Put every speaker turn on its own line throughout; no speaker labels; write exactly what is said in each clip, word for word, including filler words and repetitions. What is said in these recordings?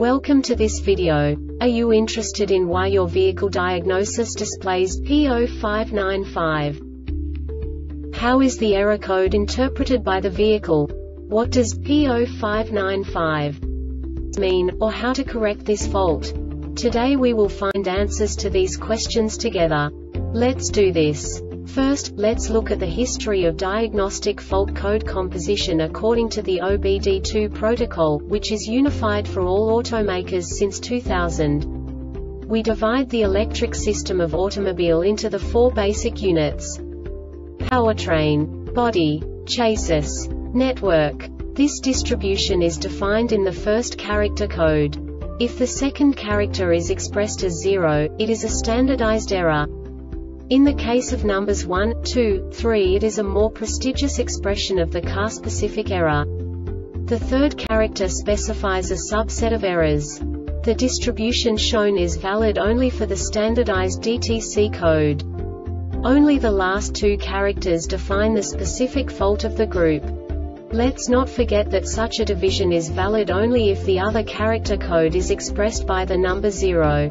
Welcome to this video. Are you interested in why your vehicle diagnosis displays P zero five nine five? How is the error code interpreted by the vehicle? What does P zero five nine five mean, or how to correct this fault? Today we will find answers to these questions together. Let's do this. First, let's look at the history of diagnostic fault code composition according to the O B D two protocol, which is unified for all automakers since two thousand. We divide the electric system of automobile into the four basic units: powertrain, body, chassis, network. This distribution is defined in the first character code. If the second character is expressed as zero, it is a standardized error. In the case of numbers one, two, three, it is a more prestigious expression of the car-specific error. The third character specifies a subset of errors. The distribution shown is valid only for the standardized D T C code. Only the last two characters define the specific fault of the group. Let's not forget that such a division is valid only if the other character code is expressed by the number zero.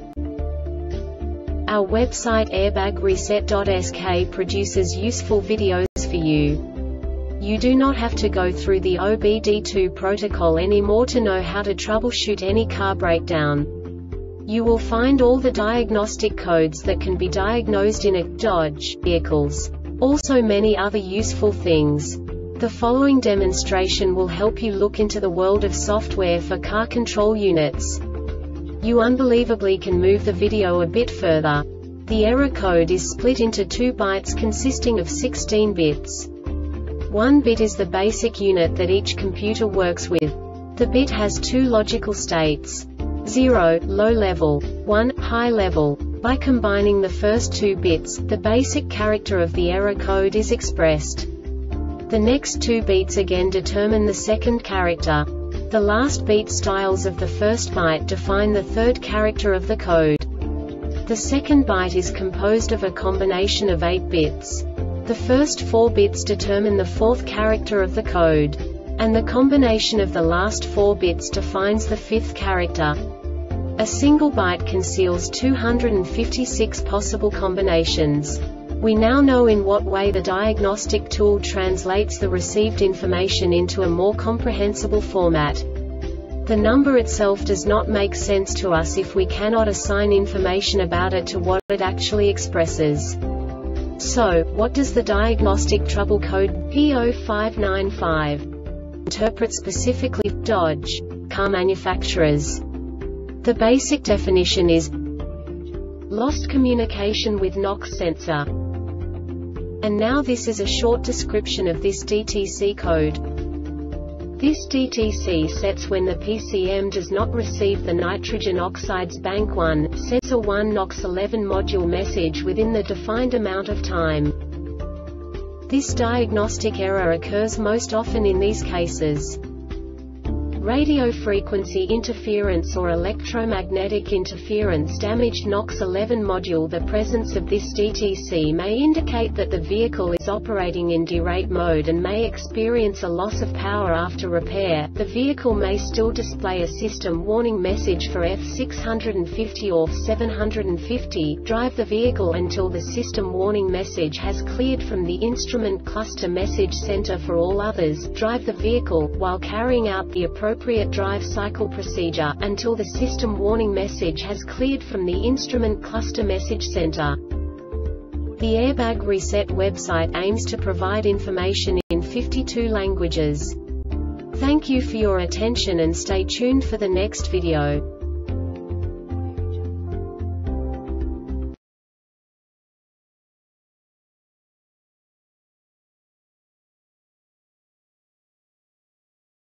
Our website airbag reset dot S K produces useful videos for you. You do not have to go through the O B D two protocol anymore to know how to troubleshoot any car breakdown. You will find all the diagnostic codes that can be diagnosed in a Dodge vehicles. Also many other useful things. The following demonstration will help you look into the world of software for car control units. You unbelievably can move the video a bit further. The error code is split into two bytes consisting of sixteen bits. One bit is the basic unit that each computer works with. The bit has two logical states: zero, low level, one, high level. By combining the first two bits, the basic character of the error code is expressed. The next two beats again determine the second character. The last beat styles of the first byte define the third character of the code. The second byte is composed of a combination of eight bits. The first four bits determine the fourth character of the code. And the combination of the last four bits defines the fifth character. A single byte conceals two hundred fifty-six possible combinations. We now know in what way the diagnostic tool translates the received information into a more comprehensible format. The number itself does not make sense to us if we cannot assign information about it to what it actually expresses. So, what does the diagnostic trouble code P zero five nine five interpret specifically for Dodge car manufacturers? The basic definition is lost communication with NOx sensor. And now this is a short description of this D T C code. This D T C sets when the P C M does not receive the nitrogen oxides bank one, sensor one NOx eleven module message within the defined amount of time. This diagnostic error occurs most often in these cases: radio frequency interference or electromagnetic interference damaged NOx eleven module. The presence of this D T C may indicate that the vehicle is operating in derate mode and may experience a loss of power after repair. The vehicle may still display a system warning message for F six fifty or seven fifty. Drive the vehicle until the system warning message has cleared from the instrument cluster message center. For all others, drive the vehicle, while carrying out the appropriate appropriate drive cycle procedure, until the system warning message has cleared from the instrument cluster message center. The Airbag Reset website aims to provide information in fifty-two languages. Thank you for your attention and stay tuned for the next video.